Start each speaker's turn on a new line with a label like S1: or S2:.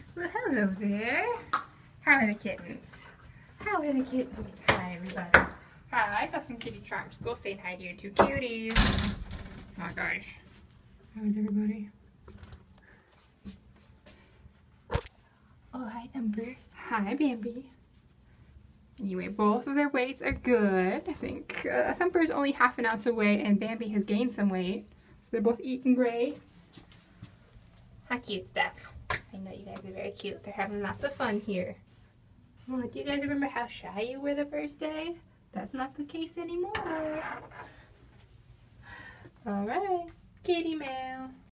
S1: Well, hello there. How are the kittens? How are the kittens? Hi, everybody. Hi, I saw some kitty charms. Go say hi to your two cuties. Oh my gosh. How is everybody? Oh, hi, Thumper. Hi, Bambi. Anyway, both of their weights are good. I think Thumper is only half an ounce away and Bambi has gained some weight. So they're both eating great. How cute, Steph. I know you guys are very cute. They're having lots of fun here. Oh, do you guys remember how shy you were the first day? That's not the case anymore. Alright, kitty mail.